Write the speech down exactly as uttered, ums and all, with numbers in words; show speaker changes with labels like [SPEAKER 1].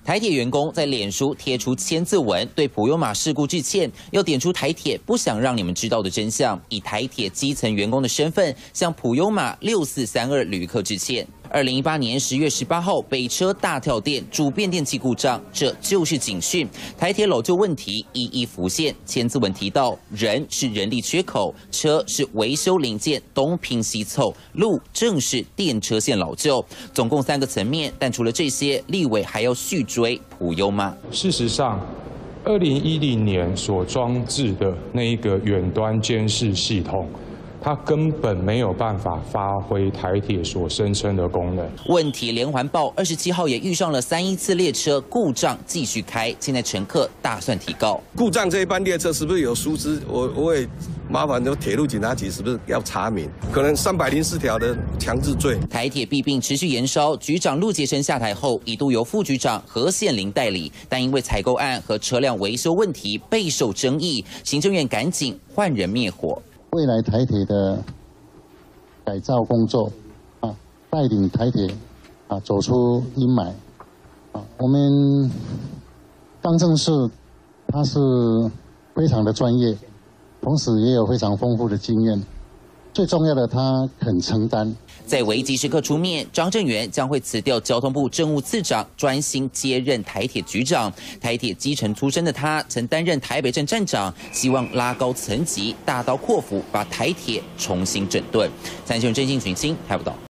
[SPEAKER 1] 台铁员工在脸书贴出千字文，对普悠玛事故致歉，又点出台铁不想让你们知道的真相，以台铁基层员工的身份向普悠玛六四三二旅客致歉。二零一八年十月十八号，北车大跳电，主变电器故障，这就是警讯。台铁老旧问题一一浮现。千字文提到，人是人力缺口，车是维修零件东拼西凑，路正是电车线老旧，总共三个层面。但除了这些，立委还要续追普悠玛。
[SPEAKER 2] 事实上，二零一零年所装置的那一个远端监视系统，它根本没有办法发挥台铁所声称的功能。
[SPEAKER 1] 问题连环爆，二十七号也遇上了三一次列车故障，继续开。现在乘客大算提告，
[SPEAKER 3] 故障这一班列车是不是有疏失？我我也麻烦就铁路警察局是不是要查明？可能三百零四条的强制罪。
[SPEAKER 1] 台铁弊病持续延烧，局长陆杰生下台后，一度由副局长何宪林代理，但因为采购案和车辆维修问题备受争议，行政院赶紧换人灭火。
[SPEAKER 4] 未来台铁的改造工作啊，带领台铁啊走出阴霾啊，我们张正士他是非常的专业，同时也有非常丰富的经验，最重要的他肯承担。
[SPEAKER 1] 在危急时刻出面，张正元将会辞掉交通部政务次长，专心接任台铁局长。台铁基层出身的他，曾担任台北镇站长，希望拉高层级，大刀阔斧把台铁重新整顿。三新闻郑信群星台报道。